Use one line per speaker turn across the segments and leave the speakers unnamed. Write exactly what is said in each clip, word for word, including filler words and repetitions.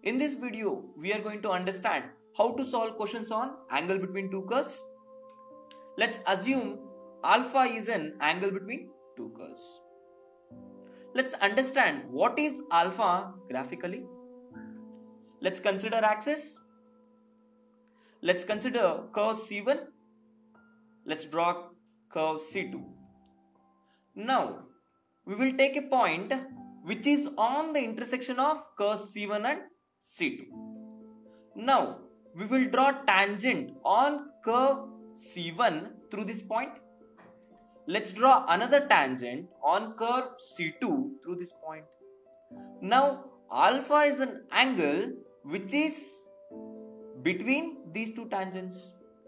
In this video, we are going to understand how to solve questions on angle between two curves. Let's assume alpha is an angle between two curves. Let's understand what is alpha graphically. Let's consider axis. Let's consider curve C one. Let's draw curve C two. Now, we will take a point which is on the intersection of curves C one and C two. Now, we will draw tangent on curve C one through this point. Let's draw another tangent on curve C two through this point. Now, alpha is an angle which is between these two tangents.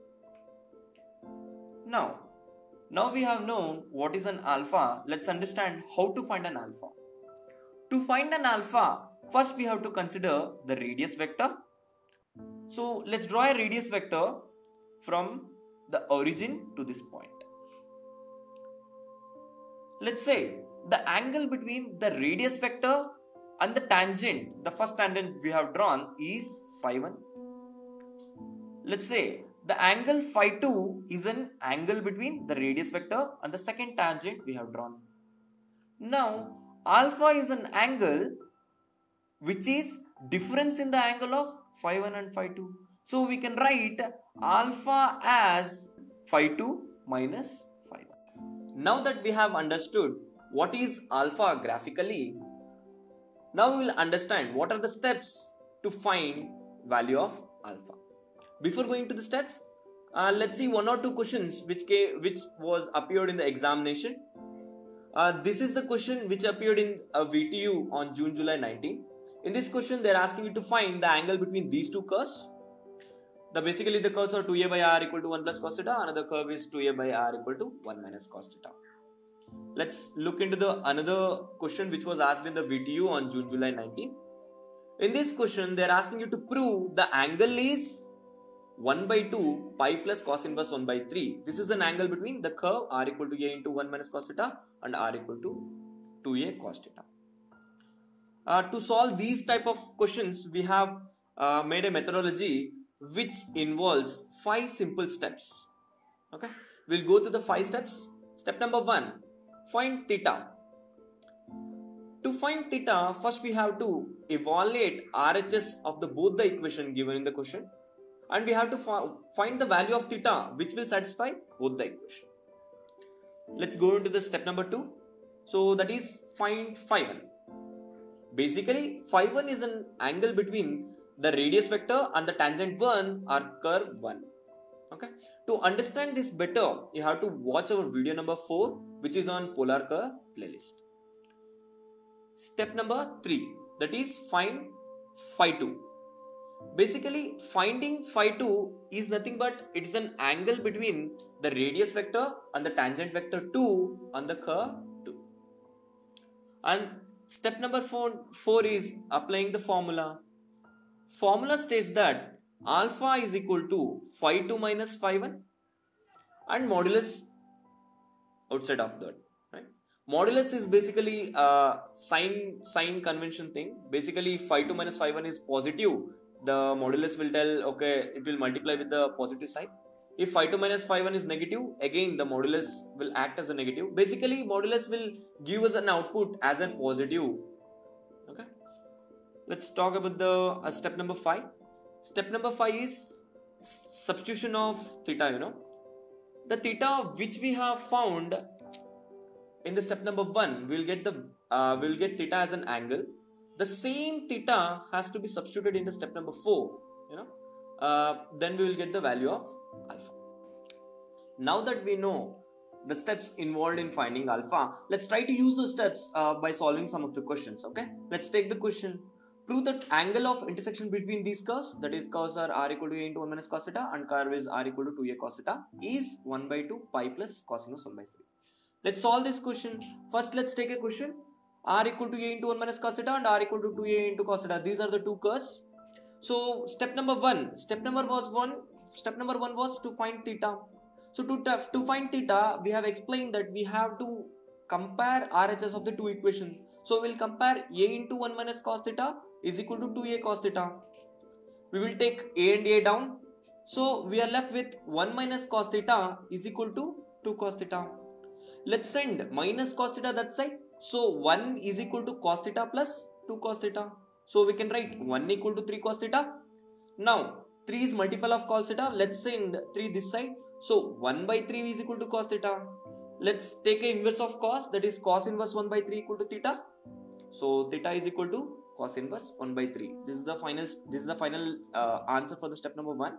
Now, now we have known what is an alpha. Let's understand how to find an alpha. To find an alpha, first we have to consider the radius vector. So let's draw a radius vector from the origin to this point. Let's say the angle between the radius vector and the tangent, the first tangent we have drawn, is phi one. Let's say the angle phi two is an angle between the radius vector and the second tangent we have drawn. Now, alpha is an angle which is difference in the angle of phi one and phi two. So we can write alpha as phi two minus phi one. Now that we have understood what is alpha graphically, now we will understand what are the steps to find value of alpha. Before going to the steps, uh, let's see one or two questions which came, which was appeared in the examination. Uh, this is the question which appeared in a V T U on June July nineteen. In this question, they are asking you to find the angle between these two curves. The basically the curves are two a by r equal to one plus cos theta. Another curve is two a by r equal to one minus cos theta. Let's look into the another question which was asked in the V T U on June July nineteen. In this question, they are asking you to prove the angle is one by two pi plus cos inverse one by three. This is an angle between the curve r equal to a into one minus cos theta and r equal to two a cos theta. Uh, to solve these type of questions, we have uh, made a methodology which involves five simple steps. Okay, we'll go to the five steps. Step number one, find theta. To find theta, first we have to evaluate R H S of the both the equation given in the question, and we have to find the value of theta which will satisfy both the equation. Let's go into the step number two. So that is find phi one. Basically, phi one is an angle between the radius vector and the tangent one or curve one. Okay. To understand this better, you have to watch our video number four, which is on polar curve playlist. Step number three, that is find phi two. Basically, finding phi two is nothing but it is an angle between the radius vector and the tangent vector two on the curve two. And step number four, four is applying the formula. Formula states that alpha is equal to phi two minus phi one and modulus outside of that. Right? Modulus is basically a sign, sign convention thing. Basically, phi two minus phi one is positive. The modulus will tell, okay, it will multiply with the positive sign. If phi two minus phi one is negative, again the modulus will act as a negative. Basically, modulus will give us an output as a positive. Okay. Let's talk about the uh, step number five. Step number five is substitution of theta, you know. The theta which we have found in the step number one, we will get the uh, we will get theta as an angle. The same theta has to be substituted in the step number four, you know. Uh, then we will get the value of alpha. Now that we know the steps involved in finding alpha, let's try to use those steps uh, by solving some of the questions. Okay, let's take the question. Prove that angle of intersection between these curves, that is curves are r equal to a into one minus cos theta and curve is r equal to two a cos theta, is one by two pi plus cos inverse one by three. Let's solve this question. First, let's take a question. R equal to a into one minus cos theta and r equal to two a into cos theta. These are the two curves. So step number one, step number was one, step number one was to find theta. So to, to find theta, we have explained that we have to compare R H S of the two equations. So we'll compare a into one minus cos theta is equal to two a cos theta. We will take a and a down. So we are left with one minus cos theta is equal to two cos theta. Let's send minus cos theta that side. So one is equal to cos theta plus two cos theta. So we can write one equal to three cos theta. Now three is multiple of cos theta. Let's send three this side. So one by three is equal to cos theta. Let's take an inverse of cos, that is cos inverse one by three equal to theta. So theta is equal to cos inverse one by three. This is the final this is the final uh, answer for the step number one.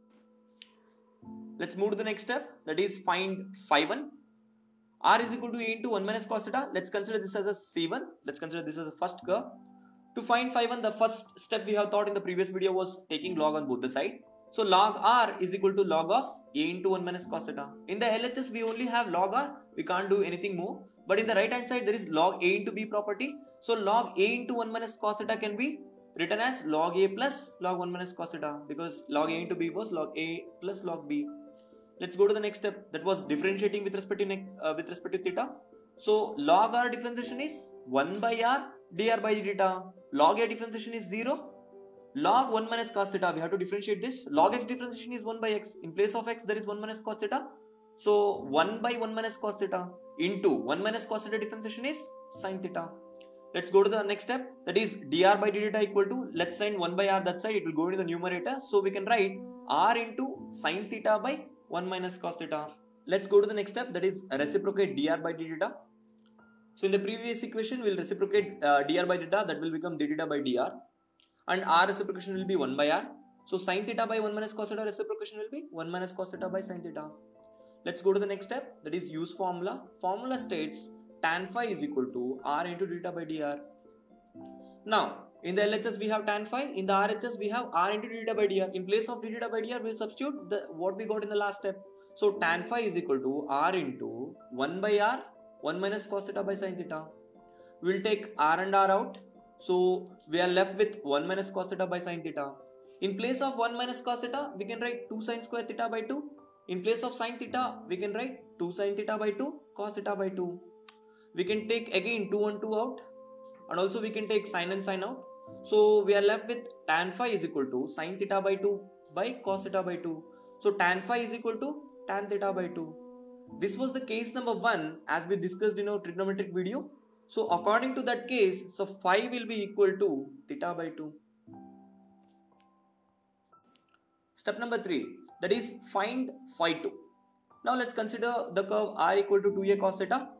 Let's move to the next step, that is find phi one. R is equal to a into one minus cos theta. Let's consider this as a C one. Let's consider this as a first curve. To find phi one, the first step we have thought in the previous video was taking log on both the sides. So log R is equal to log of a into one minus cos theta. In the L H S we only have log R, we can't do anything more. But in the right hand side there is log a into b property. So log a into one minus cos theta can be written as log a plus log one minus cos theta, because log a into b was log a plus log b. Let's go to the next step, that was differentiating with respect to uh, with respect to theta. So log R differentiation is one by r dr by theta. Log a differentiation is zero. Log one minus cos theta, we have to differentiate this. Log x differentiation is one by x. In place of x there is one minus cos theta. So one by one minus cos theta into one minus cos theta differentiation is sin theta. Let's go to the next step, that is dr by d theta equal to, let's send one by r that side, it will go into the numerator. So we can write r into sin theta by one minus cos theta. Let's go to the next step, that is reciprocate dr by d theta. So in the previous equation we will reciprocate uh, dr by theta, that will become d theta by dr. And r reciprocation will be one by r. So sin theta by one minus cos theta reciprocation will be one minus cos theta by sin theta. Let's go to the next step, that is use formula. Formula states tan phi is equal to r into theta by dr. Now in the L H S we have tan phi, in the R H S we have r into theta by dr. In place of theta by dr we will substitute the what we got in the last step. So tan phi is equal to r into one by r, one minus cos theta by sin theta. We will take r and r out. So we are left with one minus cos theta by sin theta. In place of one minus cos theta, we can write two sin square theta by two. In place of sin theta, we can write two sin theta by two cos theta by two. We can take again two and two out, and also we can take sin and sin out. So we are left with tan phi is equal to sin theta by two by cos theta by two. So tan phi is equal to tan theta by two. This was the case number one as we discussed in our trigonometric video. So according to that case, so phi will be equal to theta by two. Step number three, that is find phi two. Now let's consider the curve r equal to two a cos theta.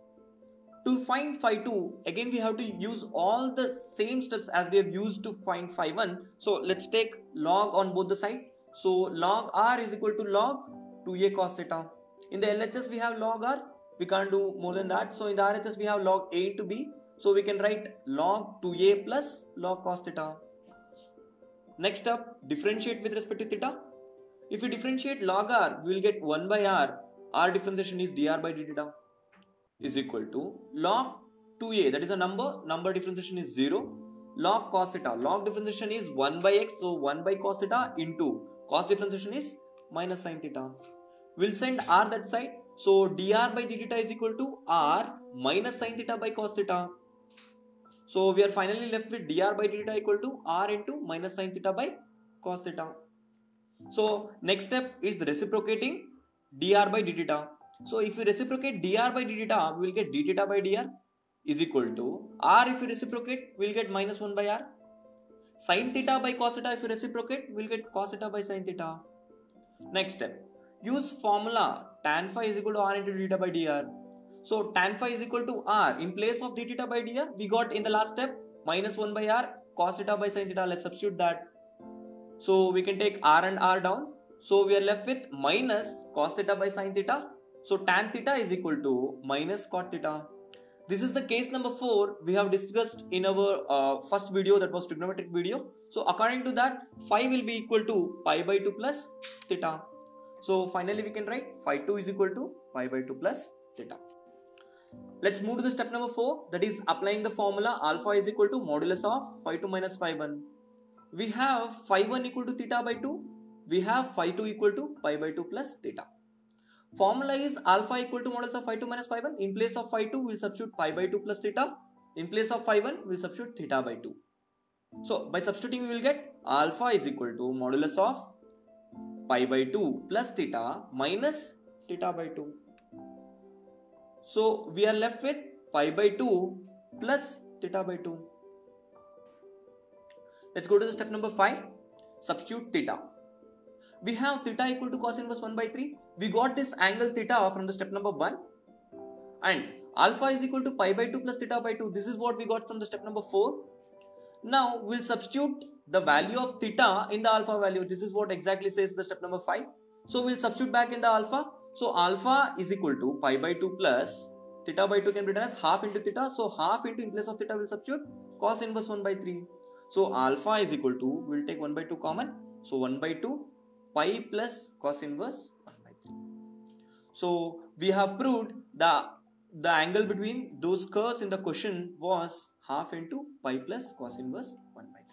To find phi two, again we have to use all the same steps as we have used to find phi one. So let's take log on both the sides. So log r is equal to log two a cos theta. In the L H S we have log r, we can't do more than that. So in the R H S we have log a into b. So we can write log two a plus log cos theta. Next up, differentiate with respect to theta. If we differentiate log r, we will get one by r. R differentiation is dr by d theta is equal to log two a, that is a number, number differentiation is zero. Log cos theta, log differentiation is one by x, so one by cos theta into cos differentiation is minus sin theta. We'll send r that side. So dr by d theta is equal to r minus sin theta by cos theta. So we are finally left with dr by d theta equal to r into minus sin theta by cos theta. So next step is the reciprocating dr by d theta. So if we reciprocate dr by d theta, we will get d theta by dr is equal to r. If we reciprocate, we will get minus one by r. Sin theta by cos theta, if we reciprocate, we will get cos theta by sin theta. Next step, use formula tan phi is equal to r into d theta by dr. So tan phi is equal to r. In place of d theta by dr, we got in the last step minus one by r cos theta by sin theta. Let's substitute that. So we can take r and r down. So we are left with minus cos theta by sin theta. So tan theta is equal to minus cot theta. This is the case number four we have discussed in our uh, first video, that was trigonometric video. So according to that, phi will be equal to pi by two plus theta. So finally we can write phi two is equal to pi by two plus theta. Let's move to the step number four, that is applying the formula alpha is equal to modulus of phi two minus phi one. We have phi one equal to theta by two. We have phi two equal to pi by two plus theta. Formula is alpha equal to modulus of phi two minus phi one. In place of phi two, we will substitute pi by two plus theta. In place of phi one, we will substitute theta by two. So by substituting we will get alpha is equal to modulus of pi by two plus theta minus theta by two. So we are left with pi by two plus theta by two. Let's go to the step number five. Substitute theta. We have theta equal to cos inverse one by three. We got this angle theta from the step number one. And alpha is equal to pi by two plus theta by two. This is what we got from the step number four. Now we'll substitute the value of theta in the alpha value. This is what exactly says the step number five. So we'll substitute back in the alpha. So alpha is equal to pi by two plus theta by two can be written as half into theta. So half into in place of theta will substitute cos inverse one by three. So alpha is equal to, we'll take one by two common. So one by two pi plus cos inverse one by three. So we have proved the, the angle between those curves in the question was half into pi plus cos inverse one by three.